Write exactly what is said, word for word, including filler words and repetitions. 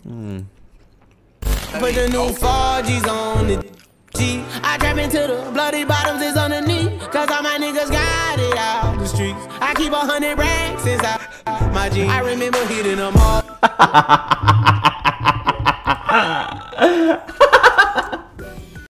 Mm. Put the new four G's on the G. I trap into the bloody bottoms is underneath. Cause all my niggas got it out the streets. I keep a hundred racks inside my jeans. I remember hitting them all.